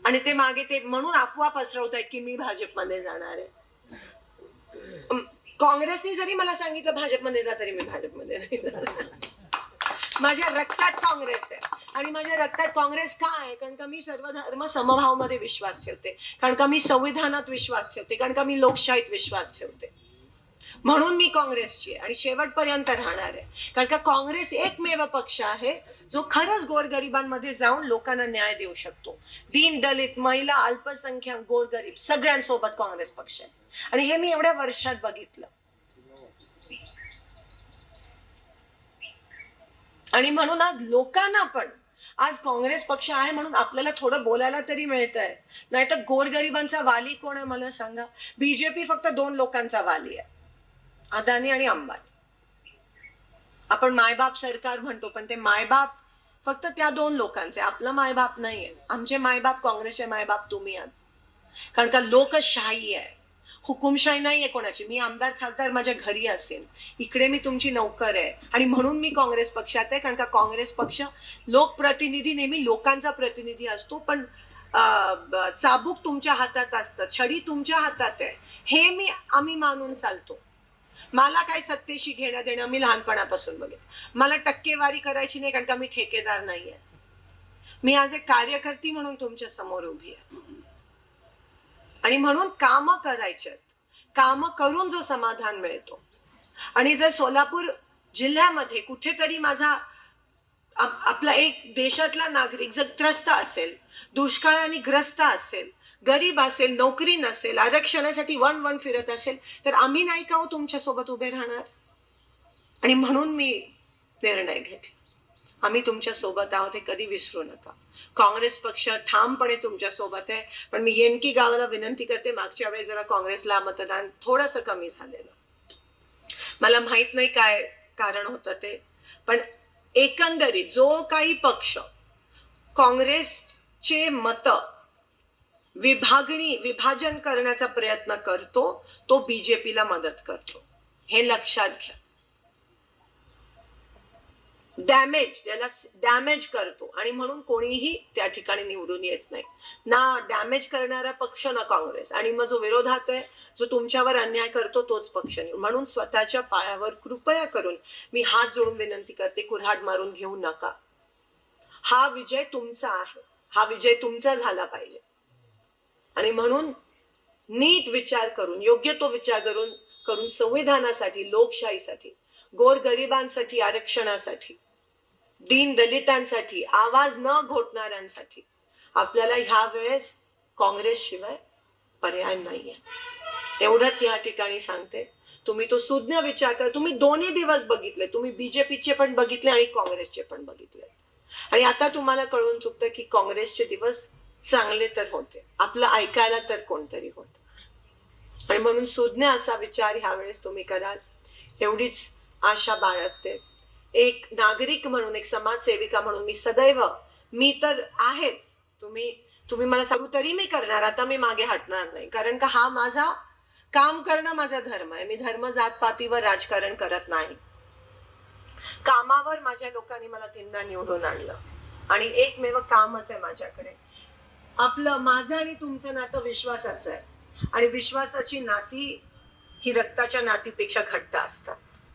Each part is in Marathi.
आणि ते मागे ते म्हणून अफवा पसरवतायत की मी भाजपमध्ये जाणार आहे. काँग्रेसने जरी मला सांगितलं भाजपमध्ये जा तरी मी भाजपमध्ये नाही जाणार. माझ्या रक्तात काँग्रेस आहे आणि माझ्या रक्तात काँग्रेस का आहे? कारण का मी सर्व धर्म समभावमध्ये विश्वास ठेवते, कारण का मी संविधानात विश्वास ठेवते, कारण का मी लोकशाहीत विश्वास ठेवते. म्हणून मी काँग्रेसची आहे आणि शेवटपर्यंत राहणार आहे. कारण का काँग्रेस एकमेव पक्ष आहे जो खरंच गोरगरिबांमध्ये जाऊन लोकांना न्याय देऊ शकतो. दीन दलित, महिला, अल्पसंख्याक, गोरगरीब सगळ्यांसोबत काँग्रेस पक्ष आहे आणि हे मी एवढ्या वर्षात बघितलं. आणि म्हणून आज लोकांना पण आज काँग्रेस पक्ष आहे म्हणून आपल्याला थोडं बोलायला तरी मिळतंय. नाहीतर गोरगरिबांचा वाली कोण आहे मला सांगा? बीजेपी फक्त 2 लोकांचा वाली आहे, अदानी आणि अंबानी. आपण मायबाप सरकार म्हणतो पण ते मायबाप फक्त त्या 2 लोकांचे, आपलं मायबाप नाहीये. आमचे मायबाप काँग्रेसचे मायबाप तुम्ही आहात. कारण का लोकशाही आहे, हुकुमशाही नाहीये कोणाची. मी आमदार खासदार माझ्या घरी असेल, इकडे मी तुमची नौकर आहे आणि म्हणून मी काँग्रेस पक्षात आहे. कारण का काँग्रेस पक्ष लोकप्रतिनिधी नेहमी लोकांचा प्रतिनिधी असतो, पण चाबूक तुमच्या हातात असतं, छडी तुमच्या हातात आहे हे आम्ही मानून चालतो. मला काय सत्तेशी घेणं देणं मी लहानपणापासून बघेन. मला टक्केवारी करायची नाही कारण का मी ठेकेदार नाहीये. मी आज एक कार्यकर्ती म्हणून तुमच्या समोर उभी आहे आणि म्हणून काम करायचे, काम करून जो समाधान मिळतो. आणि जर सोलापूर जिल्ह्यामध्ये कुठेतरी माझा आपला एक देशातला नागरिक जर त्रस्त असेल, दुष्काळाने ग्रस्त असेल, गरीब असेल, नोकरी नसेल, आरक्षणासाठी वन फिरत असेल, तर आम्ही नाही का हो तुमच्या सोबत उभे राहणार? आणि म्हणून मी निर्णय घेतला, आम्ही तुमच्या सोबत आहोत हे कधी विसरू नका. काँग्रेस पक्ष ठामपणे तुमच्या सोबत आहे. पण मी येनकी गावाला विनंती करते, मागच्या वेळेस जरा काँग्रेसला मतदान थोडंसं कमी झालेलं, मला माहित नाही काय कारण होतं ते, पण एकंदरीत जो काही पक्ष काँग्रेसचे मत विभाजन करण्याचा प्रयत्न करतो तो बीजेपीला मदत करतो, हे लक्षात घ्या. डॅमेज करतो आणि म्हणून कोणीही त्या ठिकाणी निवडून येत नाही. ना डॅमेज करणारा पक्ष ना काँग्रेस, आणि मग जो विरोधात आहे, जो तुमच्यावर अन्याय करतो तोच पक्ष नाही. म्हणून स्वतःच्या पायावर कृपया करून मी हात जोडून विनंती करते, कुऱ्हाड मारून घेऊ नका. हा विजय तुमचा आहे, हा विजय तुमचा झाला पाहिजे. आणि म्हणून नीट विचार करून, योग्य तो विचार करून संविधानासाठी, लोकशाहीसाठी, गोरगरिबांसाठी, आरक्षणासाठी, दीन दलितांसाठी, आवाज न घोटणाऱ्यांसाठी आपल्याला ह्या वेळेस काँग्रेस शिवाय पर्याय नाहीये. एवढंच या ठिकाणी सांगते. तुम्ही तो सुज्ञ विचार करा. तुम्ही दोन्ही दिवस बघितले, तुम्ही बीजेपीचे पण बघितले आणि काँग्रेसचे पण बघितले, आणि आता तुम्हाला कळून चुकतं की काँग्रेसचे दिवस चांगले तर होते, आपलं ऐकायला तर कोणतरी होत. आणि म्हणून सुज्ञ असा विचार ह्या वेळेस तुम्ही कराल एवढीच आशा बाळगते. एक नागरिक म्हणून, एक समाजसेविका म्हणून मी सदैव, मी तर आहेच, तुम्ही मला सांगू तरी मी करणार. आता मी मागे हटणार नाही, कारण का हा माझा काम करणं माझा धर्म आहे. मी धर्म जातपातीवर राजकारण करत नाही. कामावर माझ्या लोकांनी मला 3दा निवडून आणलं आणि एकमेव कामच आहे माझ्याकडे. माझं आणि तुमचं नातं विश्वासाचं आहे आणि विश्वासाची नाती ही रक्ताच्या नातीपेक्षा घट्ट असतात.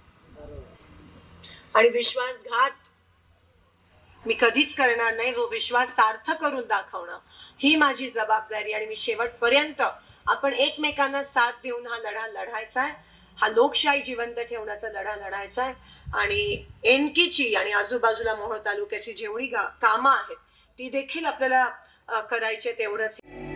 आणि विश्वासघात मी कधीच करणार नाही. जो विश्वास सार्थ करून दाखवणं ही माझी जबाबदारी. आणि मी शेवटपर्यंत आपण एकमेकांना साथ देऊन हा लढा लढायचा आहे, हा लोकशाही जिवंत ठेवण्याचा लढा लढायचा आहे. आणि एनकीची आणि आजूबाजूला मोहोळ तालुक्याची जेवढी कामं आहेत ती देखील आपल्याला करायचे, तेवढंच.